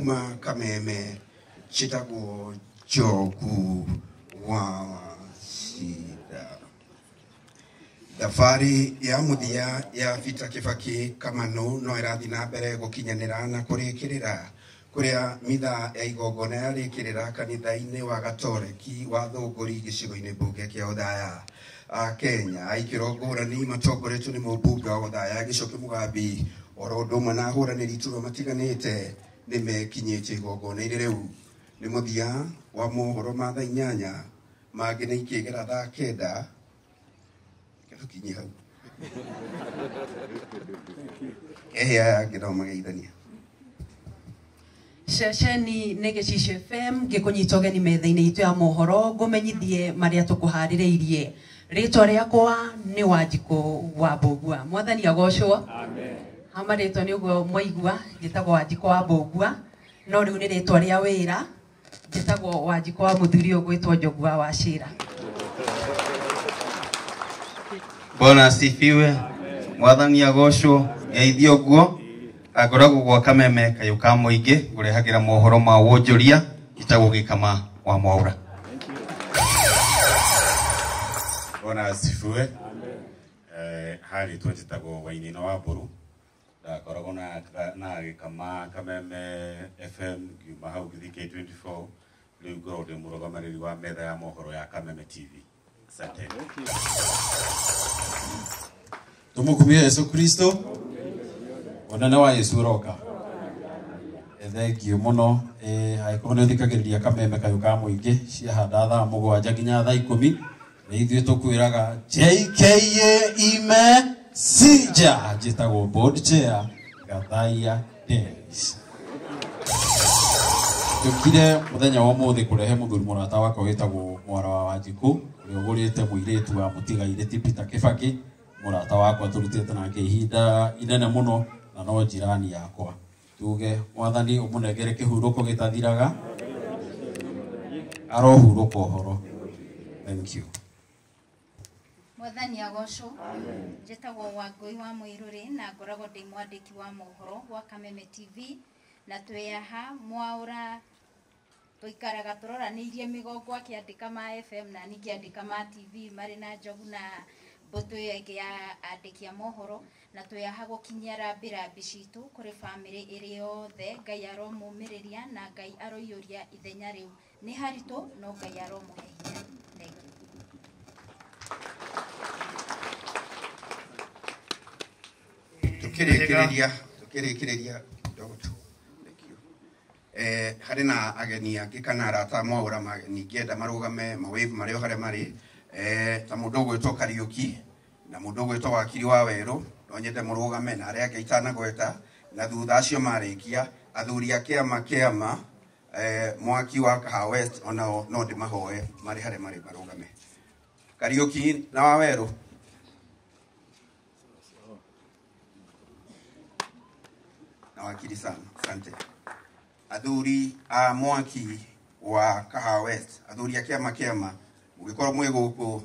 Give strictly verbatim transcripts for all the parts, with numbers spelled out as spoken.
kuma Kameme chitagwo Njogu wa Shida. Thabarĩ ya mũthia ya Peter Kibaki Kamano no ĩrathiĩ na mbere gũkinyanĩra na kũrĩkĩrĩra kũrĩa mitha ya igongona yarĩkĩrĩra kanitha-inĩ wa Gatoreki wa Thũngũri gĩcigo-inĩ mbunge kĩa Othaya. Kenya aikĩro ngũrani matongoretio nĩ mũmbunge wa Othaya Gichoki Mugambi oro ũndũ ũmwe na ahũranĩri iturwa matiganĩte nĩ mekinyĩtie igongona-inĩ rĩu. Nĩ mũthia wa mohoro ma thaa inyanya mangĩ nĩ ikĩgera thaa kenda tukinye hau ehia ngĩthoma geithania. Ceceni nĩ Gĩcicio F M gĩkũnyita ũgeni metha-inĩ itũ ya mohoro ngũmenyithie marĩa tũkũharĩrĩirie. Rĩtwa rĩakwa nĩ Wanjikũ wa Mbũgua. Mwathani agocwo. Amen. Hama rĩtwa nĩ ũguo mwaigua njĩtagwo Wanjikũ wa Mbũgua, no rĩu nĩ rĩtwa rĩa wĩra njĩtagwo Wanjikũ wa mũthuri ũgwĩtwo Njogu wa Wachira. Bwana asifiwe. Mwathani agocwo. Geithio guo akoragwo gwa Kameme kayo ka mũingĩ ngũrehagĩra mohoro ma wonjoria njĩtagwo Gĩkama wa Mwaura. Bwana asifiwe. Eh hari twetagwo Wainino wa Mburu. Ndakoragwo na na Gĩkama Kameme F M kiuma hau gĩthii K twenty-four rĩu ngoragwo ndĩ mũrũgamĩrĩri wa metha ya mohoro ya Kameme T V. Asante. Tumukumie Yesu Kristo. Onana wa Yesu roka. Thengiũ mũno eh haikuo nĩ thikagĩrĩria Kameme kayo ka mũingĩ ciahanda thaa mũgwanja nginya thaa ikũmi. Nĩ ithuĩ tũkwĩraga J K A ime sija njĩtagwo board chair Gathaiya Days. Tukire mũthenya wa ũmũthĩ kũrehe mũthuri mũrata wakwa wĩtagwo Mwara wa Wanjikũ ũrĩa ũgũrĩte mũirĩtu wa mũtigairĩ Peter Kibaki. Mũrata wakwa tũrutĩte nake ihinda inene mũno na no jirani yakwa. Tuge Mwathani ũmũnengere kĩhurũko gĩtathiraga arohurũka ũhoro. Thank you. Mwathani agocwo. Njĩtagwo Wangũi wa Mũirũrĩ na ngoragwo ndĩ mwandĩki wa mohoro wa Kameme T V na twĩyaha Mwaura tũikaraga tũroranĩirie mĩgongo akĩandĩka ma F M na ningĩ ma T V marĩ na Njogu na mbũtũ ĩngĩ ya andĩki a mohoro na twĩyaha gũkinyia rambirambi citũ kũrĩ bamĩrĩ ĩrĩ yothe. Ngai aromũmĩrĩria na Ngai aroiyũria ithenya rĩu. Nĩ haritũ no Ngai aromũhe hinya. Tukĩrĩkĩrĩria tukĩrĩkĩrĩria kidogo tu. Eh harĩ na ageni angĩ kana arata Mwaura ningĩenda marũgame mawave marĩ o harĩa marĩ. Eh ta mũndũ ũgwĩtwo Kariũki na mũndũ ũgwĩtwo Wakiri wa Werũ no nyende mũrũgame na arĩa angĩ itanagweta na thutha acio marĩkia athuri a kĩama kĩama eh Mwaki wa Kahawa West ona no ndĩmahoe marĩ harĩa marĩ marũgame. Kariũki na wa Werũ. Na Wakiri sana. Asante. Athuri a Mwaki wa Kahawa West, athuri a kĩama kĩama mũgĩkorwo mwĩ gũkũ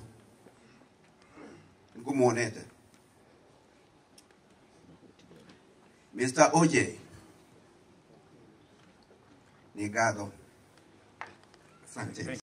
ngũmuonete. Mister O J nĩ ngatho. Asante.